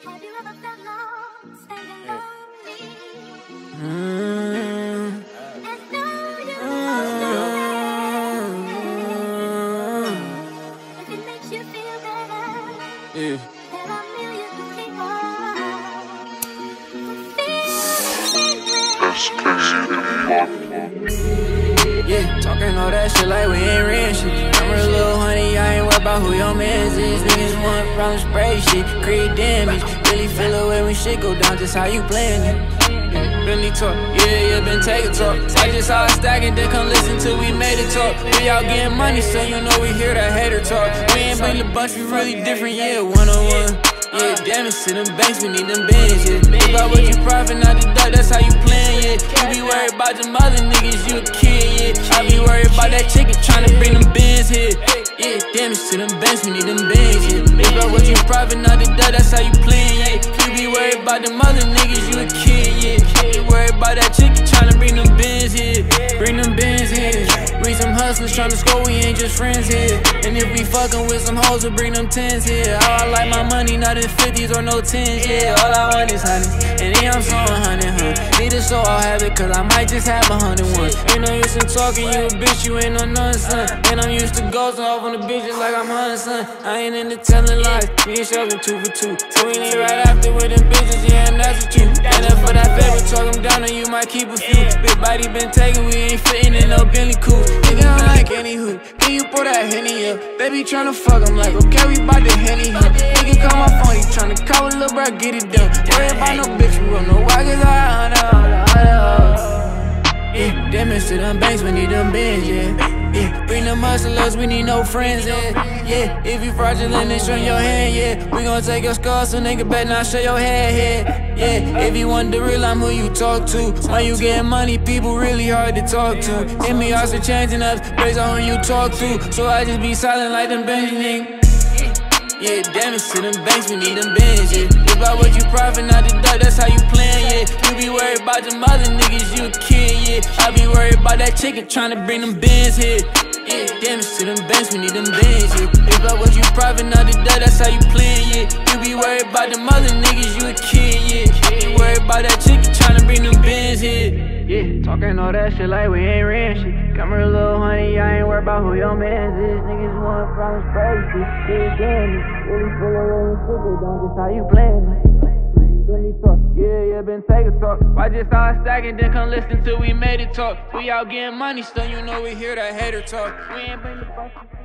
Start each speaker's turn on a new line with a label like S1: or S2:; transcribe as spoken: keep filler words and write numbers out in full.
S1: Have you ever felt lost and lonely?
S2: Mm.
S1: As though you're
S2: Mm.
S1: If it makes you feel better,
S2: Yeah.
S1: there are millions of people who feel the same way.
S2: Yeah, talking all that shit like we ain't real shit. I'm a little honey, I ain't worried about who your mans is. Niggas want problems, spray shit, create damage. Really feel the way when shit go down, just how you playing it. Yeah, Bentley talk, yeah, yeah, been taking talk. I just all stacking, then come listen till we made it talk. We out getting money, so you know we hear that hater talk. We ain't been the bunch, we really different, yeah, one on one. Yeah, damage to them banks, we need them bands, yeah. Think about what you profit, not the duck, that's how you playin', yeah. You be worried about them other niggas, you a kid, yeah. I be worried about that chicken, tryna bring them bands here. Yeah, damage to them banks, we need them bands, yeah. Think about what you profit, not the duck, that's how you playin', yeah. You be worried about them other niggas, you a kid, yeah. You worried about that chicken, tryna bring them bands here. Bring them bands here. We some hustlers tryna score, we ain't just friends here. And if we fucking with some hoes, we'll bring them tens here. How I like my money, not in fifties or no tens, yeah. All I want is honey, and yeah, I'm so a hundred, huh. Need it so I'll have it, cause I might just have a hundred ones. Ain't no use in talking, you a bitch, you ain't no none, son. And I'm used to ghosting off on the bitches like I'm hunting, son. I ain't into telling lies, me and shoving two for two. So we need right after with them bitches, yeah, and that's what you. And then for that paper, talk them down and you might keep a few. Big body been taken, we ain't fitting in no Bentley coupe. Nigga, I'm like any hood, can you pour that Henny up? They be tryna fuck, I'm like, okay, we bout to Henny up. Nigga call my phone, he tryna call a little bro, get it done. Worry about no bitch, we run no wagons, I hunt yeah, damage to them banks, we need them bands, yeah. Yeah, bring them hustlers, we need no friends, yeah. Yeah, if you fraudulent, then show your hand, yeah. We gon' take your skull, so nigga better not show your head, yeah. Yeah, if you want the real, I'm who you talk to. When you getting money, people really hard to talk to. Hit me also changing up based on who you talk to. So I just be silent like them Benjamin. Yeah, damage to them banks, we need them bands, yeah. It's about what you profit, not the duck, that's how you playin', yeah. You be worried about them other niggas, you a kid, yeah. I be worried about that chicken, tryna bring them bands here. Yeah, damage to them banks, we need them bands, yeah. It's about what you profit, not the duck, that's how you playin', yeah. You be worried about them other niggas, you a kid, yeah. You worried about that chicken, tryna bring them bands here. Yeah, talking all that shit like we ain't ran shit. Come here, little honey, I ain't worried about who your mans is. Niggas want problems, crazy. Yeah, damn it. Really feel the way you sit it down, just how you playin' it. Yeah, yeah, been taking talk. Why just all stacking, then come listen till we made it talk. We out getting money, so you know we hear that hater talk. We ain't bring the